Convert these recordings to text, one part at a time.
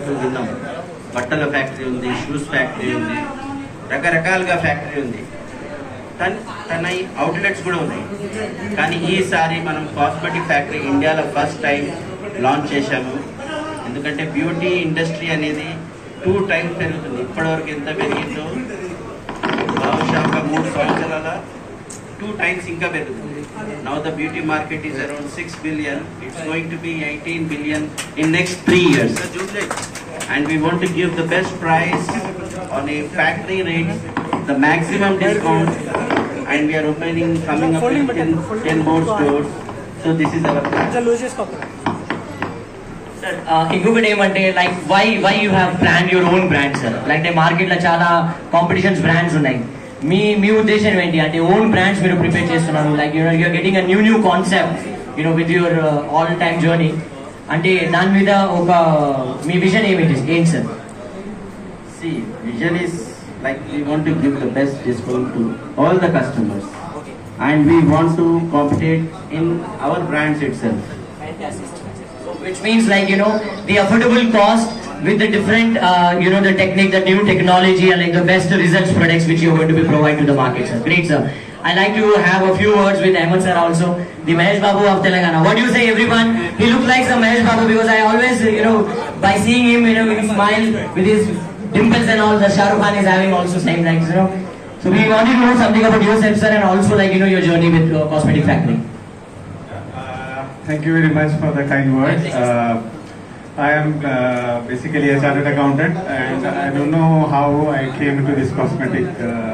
అంటూ విన్నాం. బట్టల ఫ్యాక్టరీ ఉంది, షూస్ ఫ్యాక్టరీ ఉంది, రకరకాలుగా ఫ్యాక్టరీ ఉంది. తన అవుట్లెట్స్ కూడా ఉన్నాయి. కానీ ఈసారి మనం కాస్మెటిక్ ఫ్యాక్టరీ ఇండియాలో ఫస్ట్ టైం లాంచ్ చేశాము. ఎందుకంటే బ్యూటీ ఇండస్ట్రీ అనేది 2 times పెరుగుతుంది. ఇప్పటివరకు ఎంత పెరిగిందో బహుశా ఒక 3 సంవత్సరాల 2 times ఇంకా పెరుగుతుంది. Now the beauty market is around 6 billion. It's going to be 18 billion in next 3 years. And we want to give the best price on a factory rate, the maximum discount, and we are coming up with 10 more stores. So this is our plan. Sir, ఇంకొకటి ఏమంటే like why you have plan your own brand sir? Like మార్కెట్లో చాలా competitions brands ఉన్నాయి. మీ ఉద్దేశం ఏంటి అంటే own brands మీరు ప్రిపేర్ చేస్తున్నారు, like you are getting a new concept with your all time journey, అంటే దాని మీద ఒక మీ విజన్ ఏంటి sir? See, vision is like we want to give the best discount to all the customers. Okay. And we want to compete in our brands itself. Fantastic. So which means like the affordable cost with the different the technique, the new technology, and like the best results products which you are going to be provide to the market, sir. Great, sir. I like to have a few words with Ahmed sir also, the Mahesh Babu of Telangana. What do you say, everyone? He looks like some Mahesh Babu because I always by seeing him with his smile, with his dimples and all, the Shah Rukh Khan is having also same like So we wanted to know something about yourself, sir, and also like your journey with Cosmetic Factory. Thank you very much for the kind words. I am basically a chartered accountant, and I don't know how I came into this cosmetic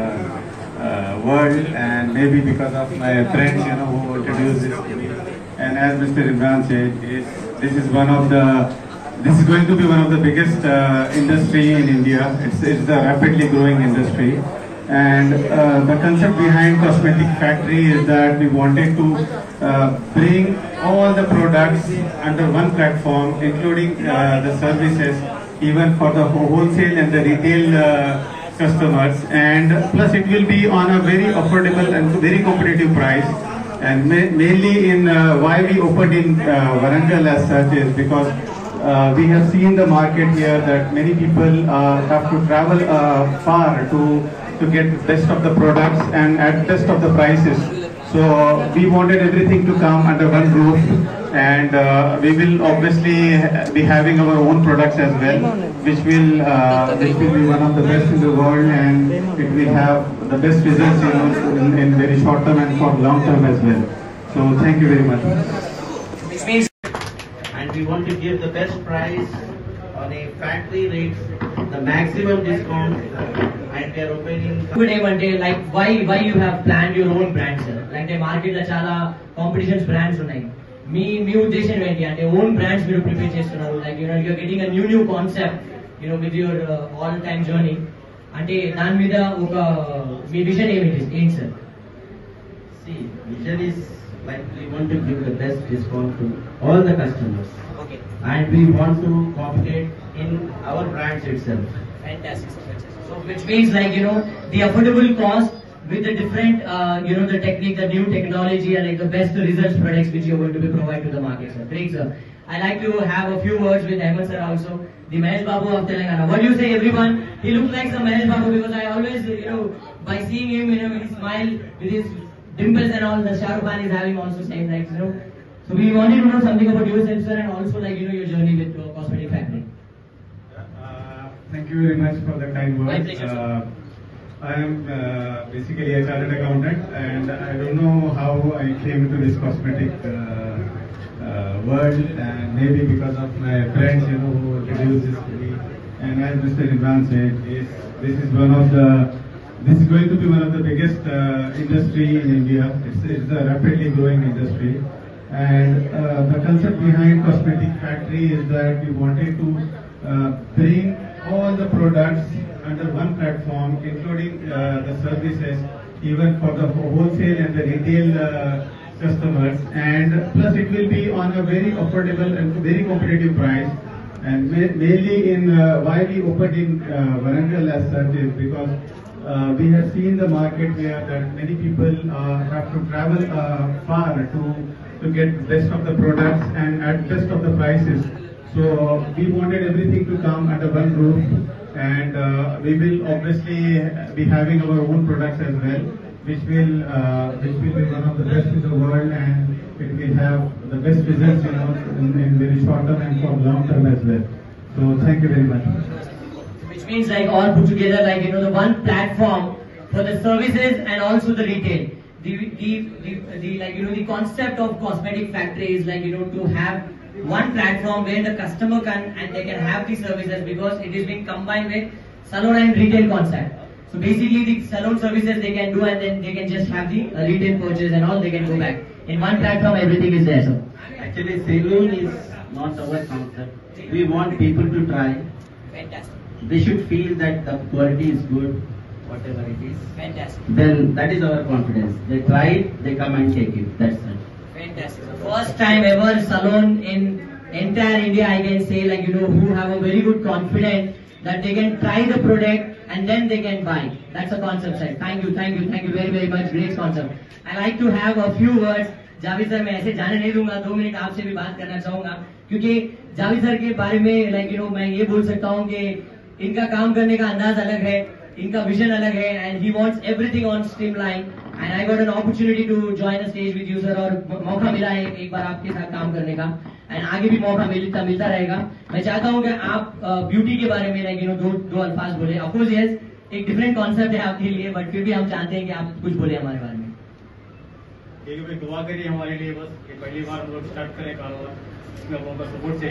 world, and maybe because of my friends, who introduced this to me. And as Mr. Imran said, this is going to be one of the biggest industry in India. It's a rapidly growing industry. And the concept behind Cosmetic Factory is that we wanted to bring all the products under one platform, including the services, even for the wholesale and the retail customers. And plus it will be on a very affordable and very competitive price. And mainly in why we opened in Warangal as such is because we have seen the market here that many people have to travel far to get best of the products and at best of the prices. So we wanted everything to come under one roof, and we will obviously be having our own products as well, which will be one of the best in the world, and it will have the best results in very short term and for long term as well. So thank you very much. And we want to give the best price on a factory rate, the maximum discount, and we are opening. Good ఏమంటే like why you have plan your own brand sir? Like మార్కెట్లో చాలా competitions brands ఉన్నాయి. మీ ఉద్దేశం ఏంటి అంటే own brands మీరు prepare చేస్తున్నారు, like you are getting a new concept with your all time journey, అంటే దాని మీద ఒక మీ విజన్ ఏంటి sir? See, vision is like we want to give the best discount to all the customers. Okay. And we want to compete in our brands itself. Fantastic. So which means like the affordable cost with the different the technique, the new technology, and like the best results products which you are going to be provide to the market, sir. Great, sir. I like to have a few words with Ahmed sir also, the Mahesh Babu of Telangana. What do you say, everyone? He looks like some Mahesh Babu because I always by seeing him with his smile, with his dimples and all, the Shah Rukh Khan is having also same like So we wanted to know something about yourself, sir, and also like your journey with Cosmetic Factory. Thank you very much for the kind words. My pleasure, sir. I am basically a chartered accountant, and I don't know how I came into this cosmetic world, and maybe because of my friends, who introduced this to me. And as Mr. Imran said, this is going to be one of the biggest industry in India. It's a rapidly growing industry. And the concept behind Cosmetic Factory is that we wanted to bring all the products under one platform, including the services, even for the wholesale and the retail customers. And plus it will be on a very affordable and very competitive price. And mainly in why we opened in Warangal as such is because we have seen the market here that many people have to travel far to get best of the products and at best of the prices. So we wanted everything to come under one roof, and we will obviously be having our own products as well, which will be one of the best in the world, and it will have the best results, in very short term and for long term as well. So thank you very much. Which means like all put together, like the one platform for the services and also the retail. The concept of cosmetic factory is to have one platform where the customer can and they can have the services, because it is being combined with salon and retail concept. So basically the salon services they can do, and then they can just have the retail purchase and all, they can go back. In one platform everything is there, sir. Actually, salon is not our concept. We want people to try. Fantastic. They should feel that the quality is good, whatever it is. Fantastic. Then that is our confidence. They try it, they come and take it. That's it. Fantastic. First time ever salon in entire India, I can say, who have a very good confidence that they can try the product and then they can buy. That's a concept, sir. Thank you very very much. Great concept. I like to have a few words. Javed sir, मैं ऐसे जाने नहीं दूंगा, 2 minute आपसे भी बात करना चाहूंगा, क्योंकि जावेद सर के बारे में मैं ये बोल सकता हूँ कि इनका काम करने का अंदाज अलग है, इनका विजन अलग है, and he wants everything on streamline, and I got an opportunity to join the stage with you sir, और मौका मिला है एक बार आपके साथ काम करने का, एंड आगे भी मौका मिलता रहेगा. मैं चाहता हूँ कि आप ब्यूटी के बारे में दो अल्फाज बोले. ऑफकोर्स यस, एक डिफरेंट कॉन्सेप्ट है आपके लिए, बट फिर भी हम चाहते हैं कि आप कुछ बोले हमारे बारे में. ठीक है भाई, दुआ करिए हमारे लिए बस कि पहली बार हम लोग स्टार्ट करें कारोबार, इसमें हम लोगों का सपोर्ट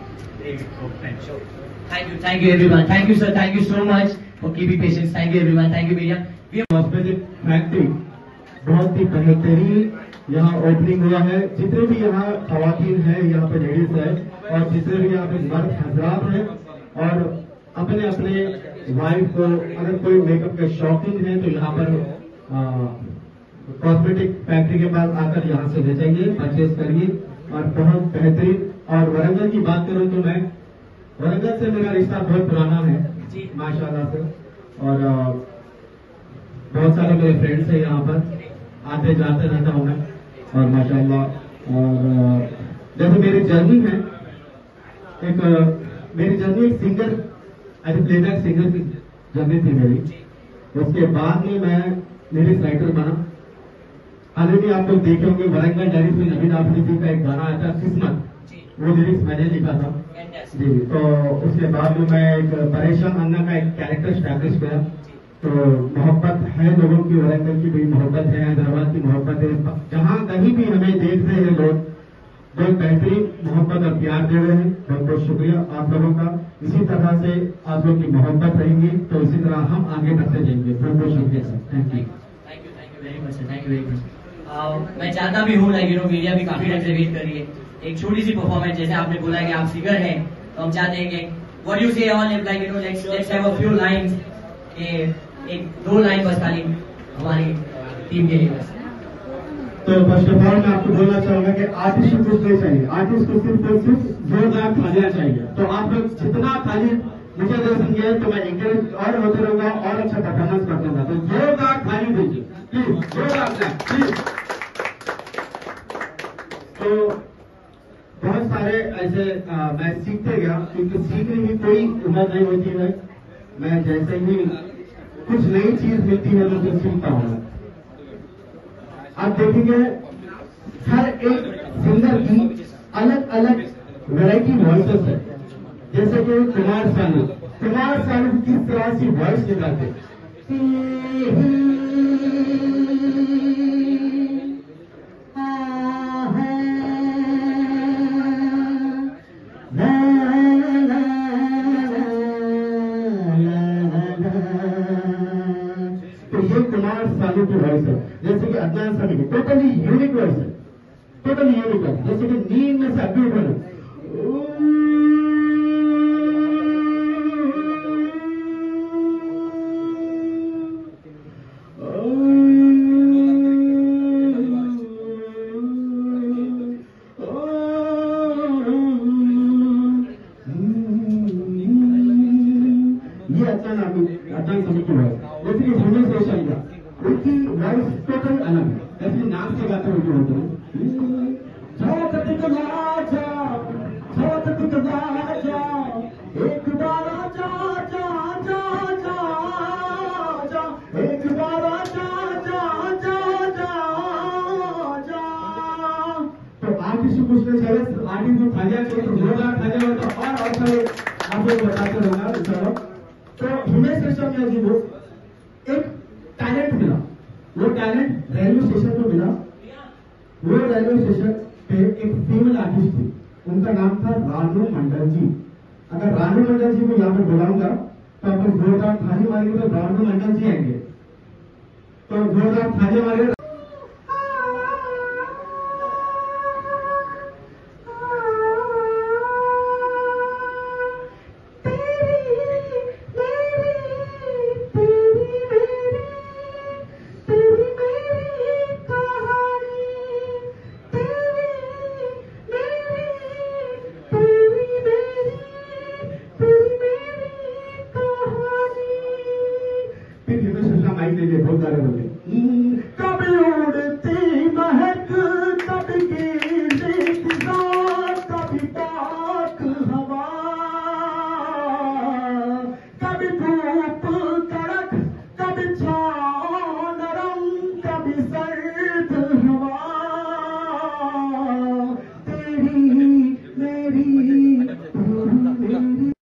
चाहिए. Thank you everyone. Thank you sir. Thank you so much for keeping patience. Thank you everyone. Thank you media. Cosmetic factory बहुत ही बेहतरीन यहाँ ओपनिंग हुआ है. जितने भी यहाँ खवातीन है, यहाँ पे लेडीज है, और जितने भी यहाँ पे मर्द हजरात हैं, और अपने अपने वाइफ को अगर कोई मेकअप के शौकीन है तो यहाँ पर कॉस्मेटिक फैक्ट्री के पास आकर यहाँ से ले जाइए, परचेज करिए, और बहुत बेहतरीन. और वरंगल की बात करूँ तो मैं वरंगल से मेरा रिश्ता बहुत पुराना है माशाल्लाह से, और बहुत सारे मेरे फ्रेंड्स हैं यहाँ पर, आते जाते रहता हूँ मैं, और माशाल्लाह. और जैसे मेरी जर्नी है, मेरी जर्नी एक सिंगर एज प्लेबैक सिंगर की जर्नी थी मेरी. उसके बाद में मैं लिरिक्स राइटर बना. ऑलरेडी आप लोग देखे होंगे वरंगल डायरीज में नवीन आफरी जी का एक गाना आया था किस्मत, वो लिरिक्स मैंने लिखा था जी. तो उसके बाद में मैं एक परेशान अन्ना का एक कैरेक्टर स्टैब्लिश किया. तो मोहब्बत है लोगों की, वरंगल की भी मोहब्बत है, हैदराबाद की मोहब्बत है, जहाँ कहीं भी हमें देख रहे हैं लोग बहुत बेहतरीन मोहब्बत और प्यार दे रहे हैं. बहुत बहुत शुक्रिया आप लोगों का. इसी तरह से आप लोग की मोहब्बत रहेंगी तो इसी तरह हम आगे बढ़ते जाएंगे. बहुत बहुत शुक्रिया sir. Thank you very much. Thank you very much. मैं चाहता भी हूँ मीडिया भी काफी टाइम से वेट कर रही है. एक छोटी सी परफॉर्मेंस, जैसे आपने बोला कि आप सिंगर हैं, तो हम चाहते हैं कि what you say all let's have a few lines, एक 2 लाइन बस खाली हमारी टीम के लिए बस. तो फर्स्ट ऑफ ऑल मैं आपको बोलना चाहूंगा कि आर्टिस्ट को कुछ नहीं चाहिए, आर्टिस्ट को सिर्फ जोरदार तालियां चाहिए. तो आप लोग जितना ताली मुझे दे सकेंगे तो मैं इंकरेज और होते रहूंगा और अच्छा परफॉर्मेंस करता हूँ. तो जोरदार ताली दीजिए प्लीज, जोरदार प्लीज. तो बहुत सारे ऐसे मैं सीखते गया, क्योंकि सीखने की कोई उम्र नहीं होती है. मैं जैसे ही कुछ नई चीज मिलती है तो मैं सीखता हूँ. आप देखेंगे हर एक सिंगर की अलग अलग वैरायटी वॉइसेस है. जैसे कि कुमार सानू किस तरह से वॉइस निकालते, तो ये कुमार सानू की वॉइस है. जैसे कि अदनान सानी की टोटली यूनिक वॉइस है, टोटली यूनिक है. जैसे कि नींद में से अभी उठा अदनान सानी की वॉइस. जैसे कि भूमि से उनकी वॉइस टोटल अलग है. जैसे नाम से गाते हुए होते हैं खुद आजा, एक बार आजा, जा जा जा जा, एक बार आजा, जा जा जा जा। तो आर्टिस्ट पूछने चाहिए, आर्टिस्ट को खालिया चाहिए तो जोरदार खालिया होता और अच्छा आप लोग बताते रहना चलो। तो हिमेश रेशमिया जी को एक टैलेंट मिला, वो टैलेंट रेलवे स्टेशन पे मिला। वो रेलवे स्टेशन पे एक फीमेल आर्टिस्ट थी, उनका नाम था रानू मंडल जी। अगर रानू मंडल जी को यहाँ पे बुलाऊंगा तो आप जोरदार थाली मारेंगे तो रानू मंडल जी आएंगे, तो जोरदार थाली मारेंगे।